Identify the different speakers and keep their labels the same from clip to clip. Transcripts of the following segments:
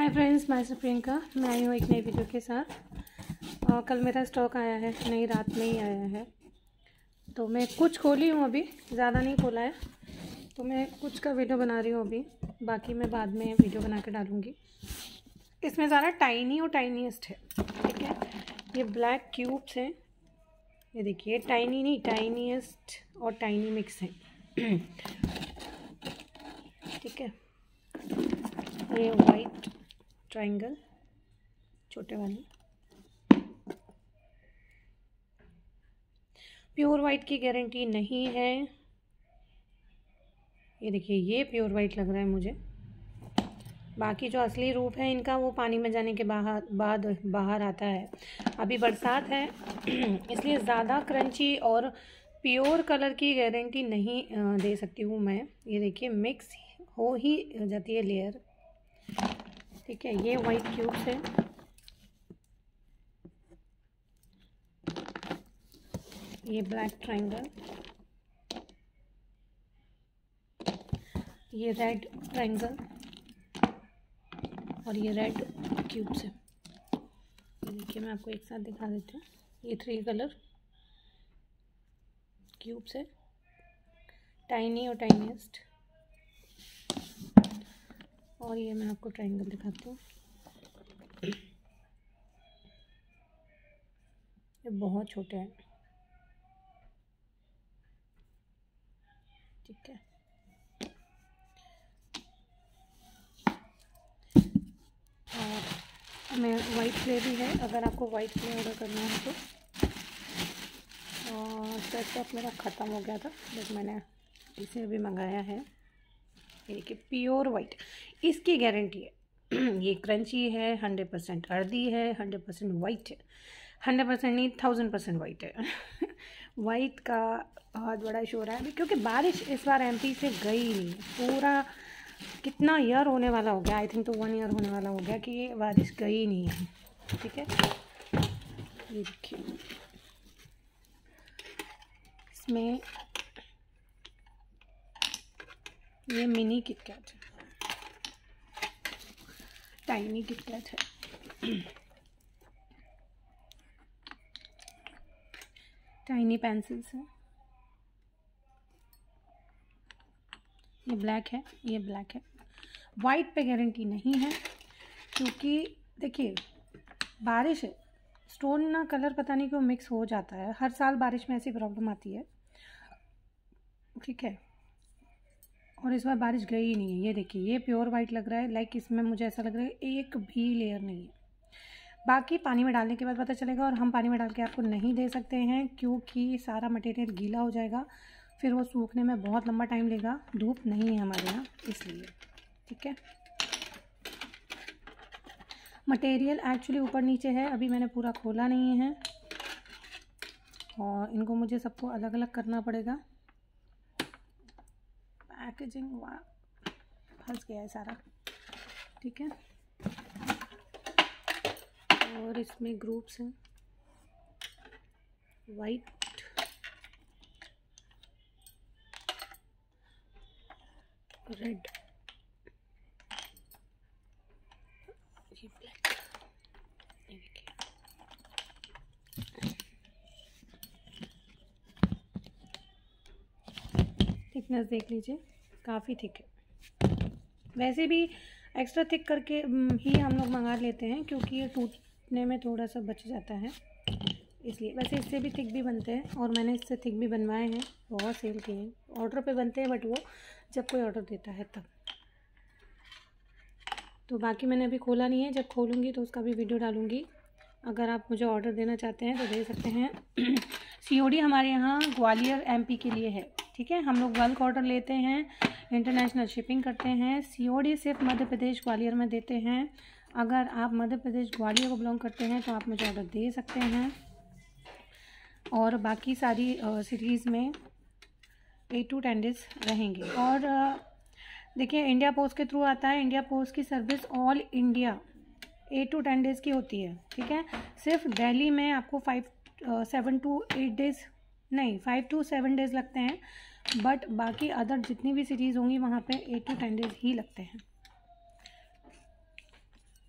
Speaker 1: Hi friends, मैं प्रियंका। मैं आई हूँ एक नई वीडियो के साथ। कल मेरा स्टॉक आया है, नई रात में ही आया है, तो मैं कुछ खोली हूँ, अभी ज़्यादा नहीं खोला है, तो मैं कुछ का वीडियो बना रही हूँ अभी। बाकी मैं बाद में वीडियो बना के डालूँगी। इसमें ज़्यादा टाइनी और टाइनीस्ट है, ठीक है। ये ब्लैक क्यूब्स हैं, ये देखिए, टाइनी नहीं, टाइनीस्ट और टाइनी मिक्स है, ठीक है। ये वाइट ट्रायंगल छोटे वाले, प्योर वाइट की गारंटी नहीं है। ये देखिए, ये प्योर वाइट लग रहा है मुझे। बाकी जो असली रूप है इनका, वो पानी में जाने के बाद बाहर आता है। अभी बरसात है इसलिए ज़्यादा क्रंची और प्योर कलर की गारंटी नहीं दे सकती हूँ मैं। ये देखिए, मिक्स हो ही जाती है लेयर, ठीक है। ये वाइट क्यूब्स है, ये ब्लैक ट्रायंगल, ये रेड ट्रायंगल और ये रेड क्यूब्स है। ये देखिए, मैं आपको एक साथ दिखा देती हूँ। ये 3 कलर क्यूब्स है, टाइनी और टाइनीस्ट। और ये मैं आपको ट्रायंगल दिखाती हूँ, ये बहुत छोटे हैं, ठीक है। और मैं वाइट क्ले भी है, अगर आपको वाइट क्ले ऑर्डर करना है तो। और स्टॉक मेरा ख़त्म हो गया था, बट मैंने इसे अभी मंगाया है। ये देखिए, प्योर वाइट, इसकी गारंटी है। ये क्रंची है, 100% अर्दी है, 100% वाइट है, 100% नहीं, 1000% वाइट है। वाइट का बहुत बड़ा शोर है अभी, क्योंकि बारिश इस बार एमपी से गई नहीं। पूरा कितना ईयर होने वाला हो गया, आई थिंक तो 1 ईयर होने वाला हो गया कि ये बारिश गई नहीं है, ठीक है। ये देखिए, इसमें ये मिनी किटकैट है, टाइनी किटकैट है, टाइनी पेंसिल्स है। ये ब्लैक है, ये ब्लैक है। वाइट पे गारंटी नहीं है, क्योंकि देखिए बारिश है, स्टोन ना कलर पता नहीं क्यों मिक्स हो जाता है। हर साल बारिश में ऐसी प्रॉब्लम आती है, ठीक है। और इस बार बारिश गई ही नहीं है। ये देखिए, ये प्योर वाइट लग रहा है, लाइक इसमें मुझे ऐसा लग रहा है एक भी लेयर नहीं है। बाकी पानी में डालने के बाद पता चलेगा, और हम पानी में डाल के आपको नहीं दे सकते हैं, क्योंकि सारा मटेरियल गीला हो जाएगा, फिर वो सूखने में बहुत लंबा टाइम लेगा। धूप नहीं है हमारे यहाँ, इसलिए, ठीक है। मटेरियल एक्चुअली ऊपर नीचे है, अभी मैंने पूरा खोला नहीं है, और इनको मुझे सबको अलग अलग करना पड़ेगा। पैकेजिंग फंस गया है सारा, ठीक है। और इसमें ग्रुप्स हैं, वाइट, रेड, ये ब्लैक। ये देखिए, थिकनेस देख लीजिए, काफ़ी थिक है। वैसे भी एक्स्ट्रा थिक करके ही हम लोग मंगा लेते हैं, क्योंकि ये टूटने में थोड़ा सा बच जाता है, इसलिए। वैसे इससे भी थिक भी बनते हैं, और मैंने इससे थिक भी बनवाए हैं, बहुत सेल किए हैं। ऑर्डर पे बनते हैं, बट वो जब कोई ऑर्डर देता है तब। तो बाकी मैंने अभी खोला नहीं है, जब खोलूँगी तो उसका भी वीडियो डालूँगी। अगर आप मुझे ऑर्डर देना चाहते हैं तो दे सकते हैं। COD हमारे यहाँ ग्वालियर MP के लिए है, ठीक है। हम लोग बल्क ऑर्डर लेते हैं, इंटरनेशनल शिपिंग करते हैं। COD सिर्फ मध्य प्रदेश ग्वालियर में देते हैं। अगर आप मध्य प्रदेश ग्वालियर को बिलोंग करते हैं तो आप मुझे ऑर्डर दे सकते हैं, और बाकी सारी सिटीज़ में 8 to 10 डेज़ रहेंगे। और देखिए, इंडिया पोस्ट के थ्रू आता है। इंडिया पोस्ट की service all India 8 to 10 days की होती है, ठीक है। सिर्फ दिल्ली में आपको 7 to 8 डेज़ नहीं, 5 to 7 डेज़ लगते हैं, बट बाकी अदर जितनी भी सिटीज़ होंगी वहाँ पे 8 to 10 डेज़ ही लगते हैं।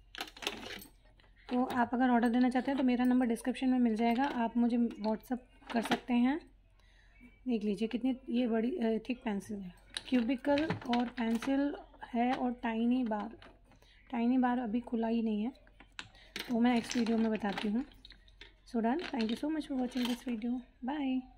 Speaker 1: तो आप अगर ऑर्डर देना चाहते हैं तो मेरा नंबर डिस्क्रिप्शन में मिल जाएगा, आप मुझे व्हाट्सअप कर सकते हैं। देख लीजिए कितनी ये बड़ी थिक पेंसिल है, क्यूबिकल और पेंसिल है, और टाइनी बार अभी खुला ही नहीं है, तो मैं नेक्स्ट वीडियो में बताती हूँ। So done, thank you so much for watching this video, bye.